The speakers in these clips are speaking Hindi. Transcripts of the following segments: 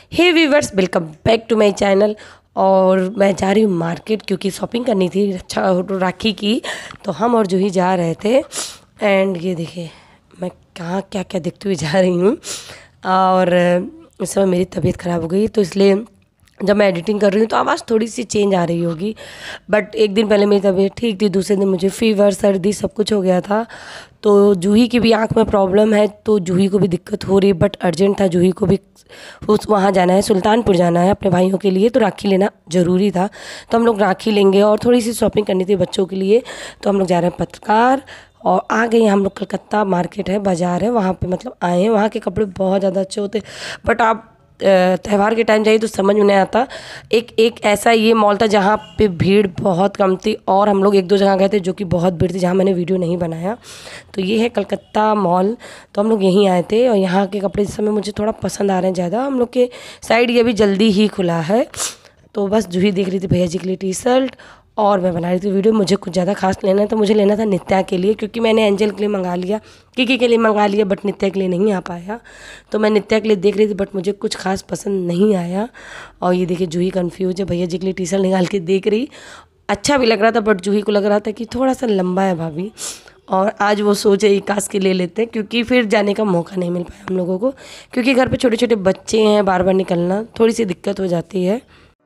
Hey viewers, welcome back to my channel. और मैं जा रही हूँ मार्केट क्योंकि शॉपिंग करनी थी राखी की। तो हम और जूही जा रहे थे एंड ये देखिए मैं कहाँ क्या क्या देखते हुए जा रही हूँ। और इस समय मेरी तबीयत ख़राब हो गई तो इसलिए जब मैं एडिटिंग कर रही हूँ तो आवाज़ थोड़ी सी चेंज आ रही होगी। बट एक दिन पहले मेरी तबीयत ठीक थी, दूसरे दिन मुझे फीवर सर्दी सब कुछ हो गया था। तो जूही की भी आंख में प्रॉब्लम है तो जूही को भी दिक्कत हो रही, बट अर्जेंट था, जूही को भी वहाँ जाना है, सुल्तानपुर जाना है अपने भाइयों के लिए, तो राखी लेना ज़रूरी था। तो हम लोग राखी लेंगे और थोड़ी सी शॉपिंग करनी थी बच्चों के लिए। तो हम लोग जा रहे हैं पत्रकार और आ गए हम लोग कलकत्ता। मार्केट है, बाज़ार है, वहाँ पे मतलब आए हैं। वहाँ के कपड़े बहुत ज़्यादा अच्छे होते, बट आप त्यौहार के टाइम जाइए तो समझ में नहीं आता। एक ऐसा ये मॉल था जहाँ पे भीड़ बहुत कम थी और हम लोग एक दो जगह गए थे जो कि बहुत भीड़ थी, जहाँ मैंने वीडियो नहीं बनाया। तो ये है कलकत्ता मॉल। तो हम लोग यहीं आए थे और यहाँ के कपड़े इस समय मुझे थोड़ा पसंद आ रहे हैं ज़्यादा। हम लोग के साइड ये भी जल्दी ही खुला है। तो बस जूही देख रही थी भैया जी के लिए टी शर्ट और मैं बना रही थी वीडियो। मुझे कुछ ज़्यादा खास लेना है तो मुझे लेना था नित्या के लिए, क्योंकि मैंने एंजल के लिए मंगा लिया, किकी के लिए मंगा लिया, बट नित्या के लिए नहीं आ पाया। तो मैं नित्या के लिए देख रही थी बट मुझे कुछ खास पसंद नहीं आया। और ये देखिए जूही कंफ्यूज है, भैया जी के लिए टी शर्ट निकाल के देख रही। अच्छा भी लग रहा था बट जूही को लग रहा था कि थोड़ा सा लंबा है भाभी। और आज वो सोचे इकास के ले लेते हैं क्योंकि फिर जाने का मौका नहीं मिल पाया हम लोगों को, क्योंकि घर पे छोटे छोटे बच्चे हैं, बार बार निकलना थोड़ी सी दिक्कत हो जाती है।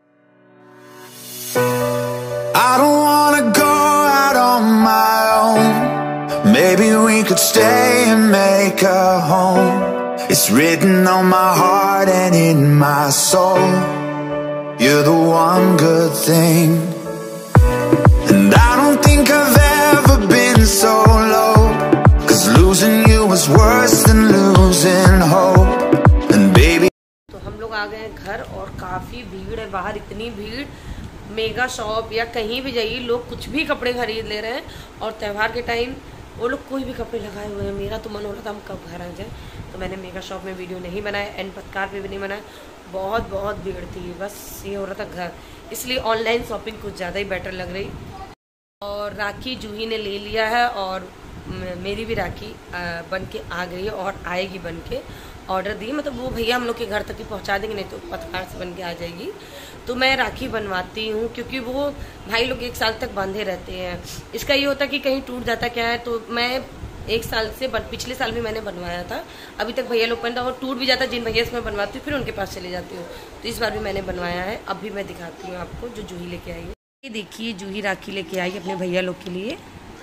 I don't wanna go out on my own. Maybe we could stay and make a home. It's written on my heart and in my soul. You're the one good thing. And I don't think I've ever been so low. 'Cause losing you was worse than losing hope. And baby, तो हम लोग आ गए हैं घर और काफ़ी भीड़ है बाहर। इतनी भीड़, मेगा शॉप या कहीं भी जाइए लोग कुछ भी कपड़े खरीद ले रहे हैं। और त्यौहार के टाइम वो लोग कोई भी कपड़े लगाए हुए हैं। मेरा तो मन हो रहा था हम कब घर आ जाए, तो मैंने मेगा शॉप में वीडियो नहीं बनाया एंड पत्रकार पे भी नहीं बनाया। बहुत भीड़ थी, बस ये हो रहा था घर, इसलिए ऑनलाइन शॉपिंग कुछ ज़्यादा ही बेटर लग रही। और राखी जूही ने ले लिया है और मेरी भी राखी बन के आ गई है और आएगी बन के। ऑर्डर दी, मतलब वो भैया हम लोग के घर तक ही पहुंचा देंगे, नहीं तो पत्रकार से बन के आ जाएगी। तो मैं राखी बनवाती हूँ क्योंकि वो भाई लोग 1 साल तक बांधे रहते हैं। इसका ये होता है कि कहीं टूट जाता क्या है, तो मैं 1 साल से पिछले साल भी मैंने बनवाया था, अभी तक भैया लोग पहनता और टूट भी जाता। जिन भैया से मैं बनवाती हूँ फिर उनके पास चले जाती हूँ। तो इस बार भी मैंने बनवाया है। अभी मैं दिखाती हूँ आपको जो जूही लेके आई है। ये देखिए जूही राखी लेके आई अपने भैया लोग के लिए।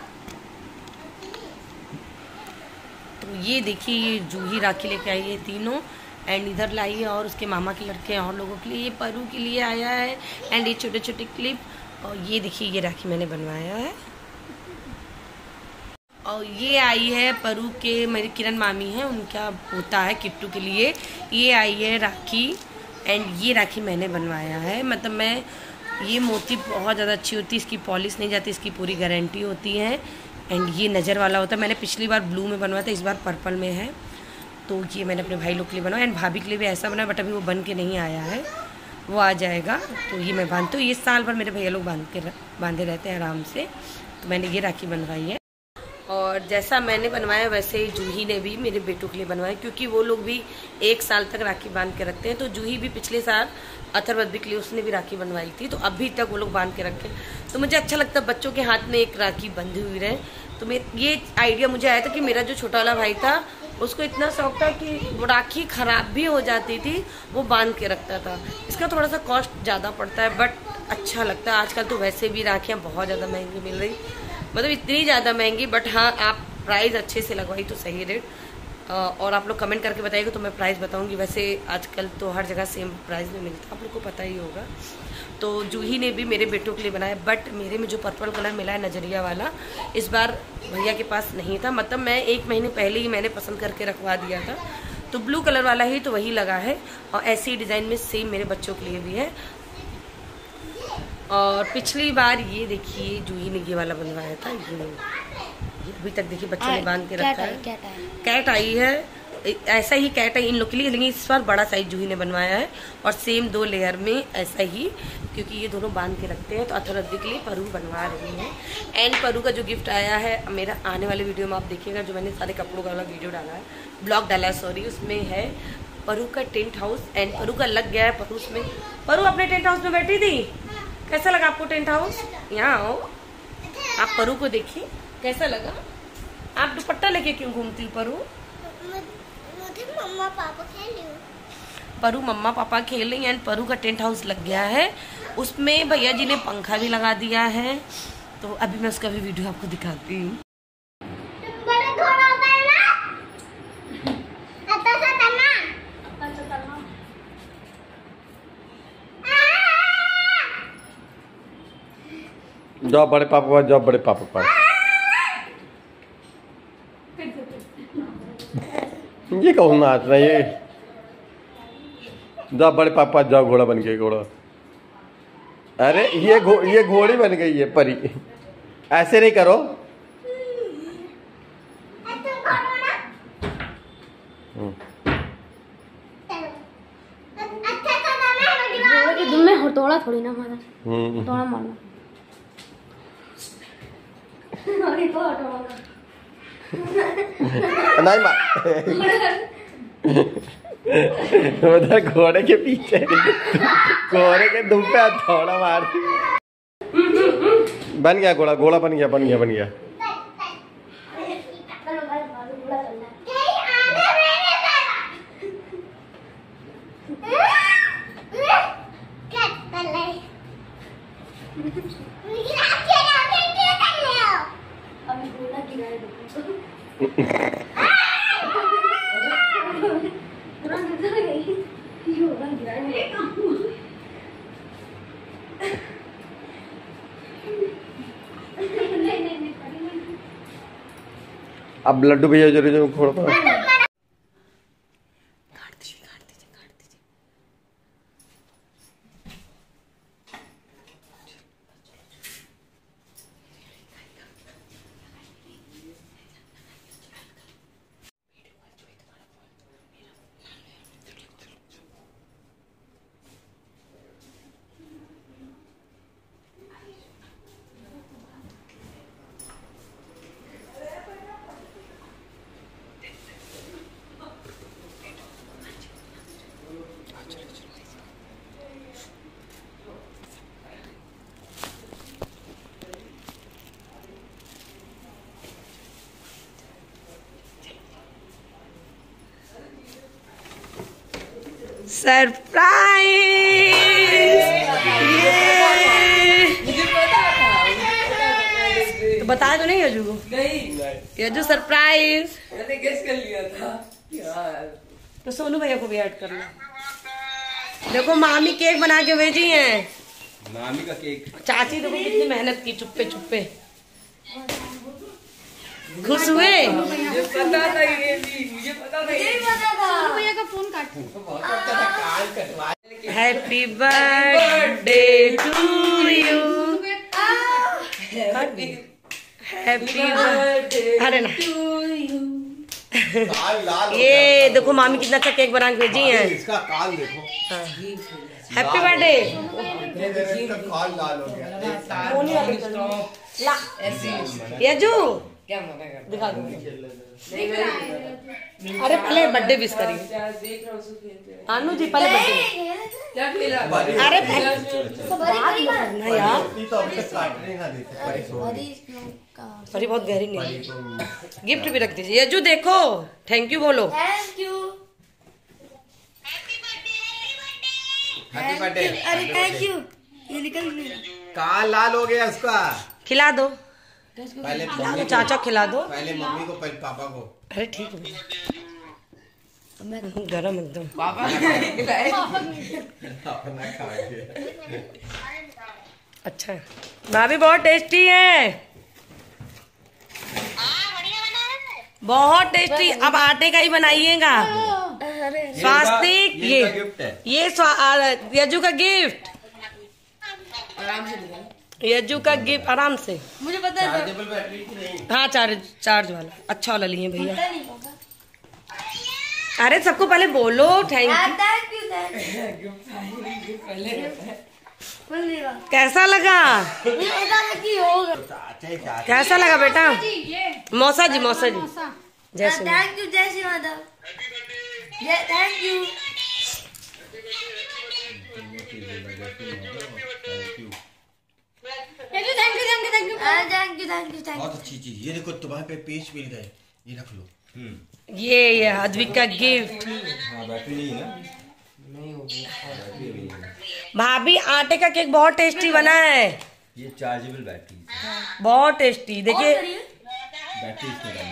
तो ये देखिए ये जूही राखी लेके आई है तीनों, एंड इधर लाई है और उसके मामा के लड़के और लोगों के लिए, ये परू के लिए आया है एंड ये छोटे छोटे क्लिप। और ये देखिए ये राखी मैंने बनवाया है। और ये आई है परू के, मेरी किरण मामी है, उनका होता है किट्टू के लिए। ये आई है राखी एंड ये राखी मैंने बनवाया है। मतलब मैं, ये मोती बहुत ज़्यादा अच्छी होती है, इसकी पॉलिश नहीं जाती, इसकी पूरी गारंटी होती है। एंड ये नज़र वाला होता है। मैंने पिछली बार ब्लू में बनवाया था, इस बार पर्पल में है। तो ये मैंने अपने भाई लोग के लिए बनाया एंड भाभी के लिए भी ऐसा बनाया, बट अभी वो बन के नहीं आया है, वो आ जाएगा। तो ये मैं बांधती हूँ, ये साल भर मेरे भैया लोग बांधे रहते हैं आराम से। तो मैंने ये राखी बनवाई है और जैसा मैंने बनवाया वैसे ही जूही ने भी मेरे बेटों के लिए बनवाया, क्योंकि वो लोग भी 1 साल तक राखी बांध के रखते हैं। तो जूही भी पिछले साल अथर्वद के लिए उसने भी राखी बनवाई थी, तो अभी तक वो लोग बांध के रखे। तो मुझे अच्छा लगता है बच्चों के हाथ में एक राखी बंधी हुई रहे। तो ये आइडिया मुझे आया था कि मेरा जो छोटा वाला भाई था उसको इतना शौक था कि वो राखी ख़राब भी हो जाती थी वो बांध के रखता था। इसका थोड़ा सा कॉस्ट ज़्यादा पड़ता है बट अच्छा लगता है। आजकल तो वैसे भी राखियाँ बहुत ज़्यादा महंगी मिल रही, मतलब इतनी ज़्यादा महंगी, बट हाँ आप प्राइस अच्छे से लगवाई तो सही रेट। और आप लोग कमेंट करके बताइएगा तो मैं प्राइस बताऊंगी। वैसे आजकल तो हर जगह सेम प्राइस में मिलता है, आप लोग को पता ही होगा। तो जूही ने भी मेरे बेटों के लिए बनाया, बट मेरे में जो पर्पल कलर मिला है नजरिया वाला, इस बार भैया के पास नहीं था। मतलब मैं 1 महीने पहले ही मैंने पसंद करके रखवा दिया था। तो ब्लू कलर वाला ही तो वही लगा है और ऐसी डिज़ाइन में सेम मेरे बच्चों के लिए भी है। और पिछली बार ये देखिए जूही ने ये वाला बनवाया था, ये अभी तक देखिए बच्चों ने बांध के रखा है। कैट आई है, ऐसा ही कैट है इन लोग के लिए, लेकिन इस बार बड़ा साइज जूही ने बनवाया है और सेम 2 लेयर में ऐसा ही, क्योंकि ये दोनों बांध के रखते हैं। तो अथर्वद के लिए परू बनवा रही है। एंड परू का जो गिफ्ट आया है मेरा आने वाले वीडियो में आप देखिएगा, जो मैंने सारे कपड़ों का वाला वीडियो डाला है, ब्लॉग डाला है सॉरी, उसमें है परू का टेंट हाउस एंड परू का लग गया है परूस में। परू अपने टेंट हाउस में बैठी थी, कैसा लगा आपको टेंट हाउस? यहाँ आओ, आप परू को देखिए कैसा लगा। आप दुपट्टा लेके क्यों घूमती हो परू? मुझे मम्मा पापा खेल। परू मम्मा पापा खेल रही हैं एंड परू का टेंट हाउस लग गया है, उसमें भैया जी ने पंखा भी लगा दिया है। तो अभी मैं उसका भी वीडियो आपको दिखाती हूँ। जाओ बड़े पापा पास, जाओ बड़े पापा पास। ये कौन नाच रहा है ये? जाओ बड़े पापा पास जाओ, घोड़ा बन गया घोड़ा। अरे ये घोड़ी बन गई है परी। ऐसे नहीं करो। दुम में हथौड़ा थोड़ी ना मारा, हथौड़ा मारना। नहीं मार। उधर घोड़े के पीछे घोड़े के दुम पे हथौड़ा मार। बन गया घोड़ा, घोड़ा बन गया बन गया बन गया। अब लड्डू भैया जो खोड़ पा सरप्राइज। तो बताया तो नहीं यजू को? नहीं यजू सरप्राइज मैंने गेस कर लिया था यार। तो सोनू भैया को भी ऐड कर लो। देखो मामी केक बना के भेजी हैं। मामी का केक। चाची देखो कितनी मेहनत की, चुप्पे चुप्पे। खुश हुए? मुझे पता था ये भी, मुझे पता था ये। भैया का फोन काट। Happy birthday to you, happy birthday. अरे ना ये देखो मामी कितना अच्छा केक बना के भेजी है। इसका काल देखो। Happy birthday. काल लाल हो गया। यजू क्या मना कर दिखा दो। अरे पहले बर्थडे विश करिए। देख रहा हूँ आनू जी पहले बर्थडे। क्या खेला? अरे पहले यार परी बहुत गहरी नहीं। गिफ्ट भी रख दीजिए। यजू देखो थैंक यू बोलो। Thank you. Happy birthday. अरे थैंक यू। ये निकल गया। काल लाल हो गया उसका। खिला दो, पहले खिला दो चाचा, खिला दो। पहले मम्मी को पहले पापा को। अरे ठीक है गरम एकदम। पापा अपना खा के। अच्छा है, भाभी बहुत टेस्टी है, बहुत टेस्टी। अब आटे का ही बनाइएगा। स्वास्तिक ये यजू का गिफ्ट, आराम से दिया। यज्जू का गिफ्ट आराम से। मुझे पता है चार्जेबल बैटरी की नहीं। हाँ चार्ज वाला अच्छा वाला लिए भैया। पता नहीं होगा। अरे सबको पहले बोलो thank you. Thank you gift पहले रहता है। कैसा लगा? मुझे पता है कि होगा। कैसा लगा बेटा? मौसा जी जैसे थैंक यू जय श्री माधव। Thank you. बहुत अच्छी चीज। ये देखो तुम्हारे पे पेज मिल गए, ये रख लो। ये अद्विक का गिफ्ट। हाँ बैटरी नहीं है ना? भाभी आटे का केक बहुत टेस्टी बना है। ये चार्जेबल बैटरी, बहुत टेस्टी। देखिए बैटरी इसमें डालनी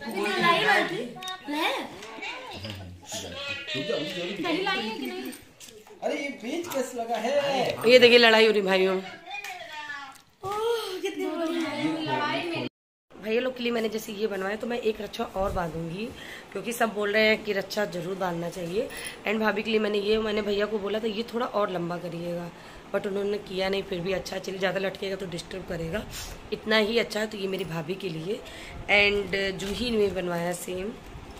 पड़ेगी। अरे ये पेज कैसे लगा है? ये देखिए लड़ाई हो रही भाइयों। भैया लोग के लिए मैंने जैसे ये बनवाया तो मैं एक रक्षा और बांधूंगी, क्योंकि सब बोल रहे हैं कि रक्षा जरूर बांधना चाहिए। एंड भाभी के लिए मैंने भैया को बोला था ये थोड़ा और लंबा करिएगा, बट उन्होंने किया नहीं। फिर भी अच्छा, चलिए ज़्यादा लटकेगा तो डिस्टर्ब करेगा, इतना ही अच्छा है। तो ये मेरी भाभी के लिए। एंड जूही ने बनवाया सेम,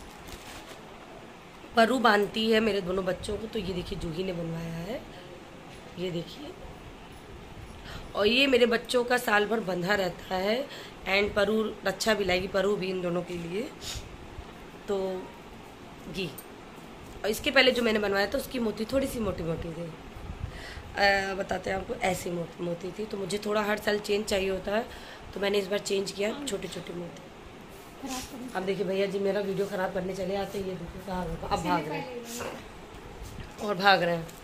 परू बांधती है मेरे दोनों बच्चों को, तो ये देखिए जूही ने बनवाया है, ये देखिए। और ये मेरे बच्चों का साल भर बंधा रहता है। एंड परू रक्षा भी लाएगी, परू भी इन दोनों के लिए। तो ये, और इसके पहले जो मैंने बनवाया था उसकी मोती थोड़ी सी मोटी मोटी थी, बताते हैं आपको, ऐसी मोती थी। तो मुझे थोड़ा हर साल चेंज चाहिए होता है, तो मैंने इस बार चेंज किया, छोटी छोटी मोती। अब देखिए भैया जी मेरा वीडियो ख़राब करने चले आते, ये देखिए कहाँ होगा, अब भाग रहे हैं और भाग रहे हैं।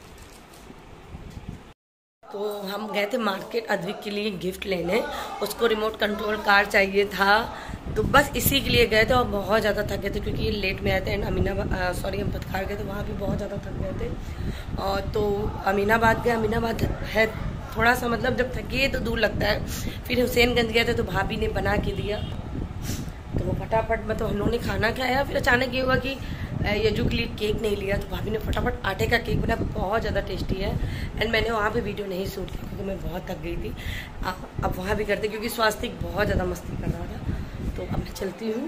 तो हम गए थे मार्केट अद्विक के लिए गिफ्ट लेने, उसको रिमोट कंट्रोल कार चाहिए था, तो बस इसी के लिए गए थे। और बहुत ज़्यादा थक गए थे क्योंकि ये लेट में आए थे। एंड हम पथकार गए थे, वहाँ भी बहुत ज़्यादा थक गए थे। और तो अमीनाबाद गए, अमीनाबाद है थोड़ा सा, मतलब जब थके तो दूर लगता है। फिर हुसैनगंज गए थे तो भाभी ने बना के दिया, तो वो फटाफट मतलब हम लोगों ने खाना खाया। फिर अचानक ये हुआ कि यजू के लिए केक नहीं लिया, तो भाभी ने फटाफट आटे का केक बनाया, बहुत ज़्यादा टेस्टी है। एंड मैंने वहाँ पे वीडियो नहीं शूट किया क्योंकि मैं बहुत थक गई थी। अब वहाँ भी करते क्योंकि स्वास्तिक बहुत ज़्यादा मस्ती कर रहा था। तो अब मैं चलती हूँ।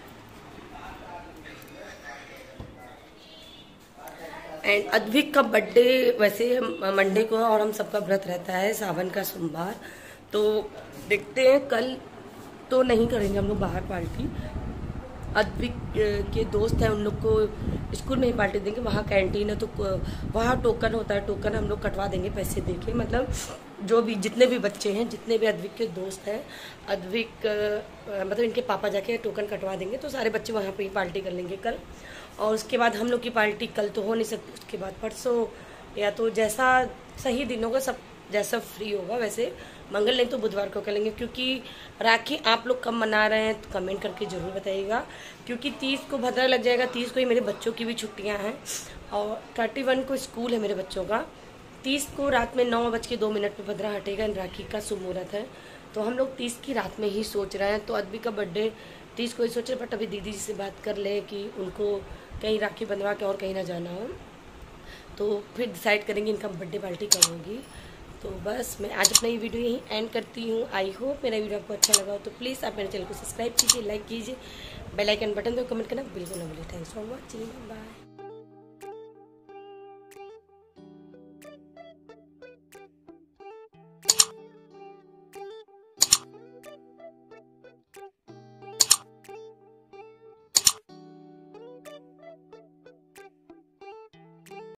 एंड अद्विक का बर्थडे वैसे मंडे को है और हम सबका व्रत रहता है सावन का सोमवार, तो देखते हैं कल तो नहीं करेंगे हम लोग बाहर पार्टी। अद्विक के दोस्त हैं, उन लोग को स्कूल में ही पार्टी देंगे, वहाँ कैंटीन है तो वहाँ टोकन होता है, टोकन हम लोग कटवा देंगे पैसे देके। मतलब जो भी जितने भी बच्चे हैं, जितने भी अद्विक के दोस्त हैं, अद्विक मतलब इनके पापा जाके टोकन कटवा देंगे, तो सारे बच्चे वहाँ पे ही पार्टी कर लेंगे कल। और उसके बाद हम लोग की पार्टी कल तो हो नहीं सकती, उसके बाद परसों, या तो जैसा सही दिन होगा, सब जैसा फ्री होगा वैसे, मंगल नहीं तो बुधवार को करेंगे। क्योंकि राखी आप लोग कब मना रहे हैं तो कमेंट करके ज़रूर बताइएगा, क्योंकि 30 को भद्रा लग जाएगा, 30 को ही मेरे बच्चों की भी छुट्टियां हैं और 31 को स्कूल है मेरे बच्चों का। 30 को रात में 9:02 पे भद्रा हटेगा, राखी का शुभ मुहूर्त है, तो हम लोग 30 की रात में ही सोच रहे हैं। तो अद्विक का बर्थडे 30 को ही सोच रहे, बट अभी दीदी जी से बात कर ले कि उनको कहीं राखी बंधवा के और कहीं ना जाना हो, तो फिर डिसाइड करेंगे इनका बर्थडे पार्टी कब होगी। तो बस मैं आज अपना ये वीडियो यहीं एंड करती हूँ। आई होप मेरा वीडियो आपको अच्छा लगा हो, तो प्लीज़ आप मेरे चैनल को सब्सक्राइब कीजिए, लाइक कीजिए, बेल आइकन बटन दो, कमेंट करना बिल्कुल ना भूलिए। Thanks for watching, bye.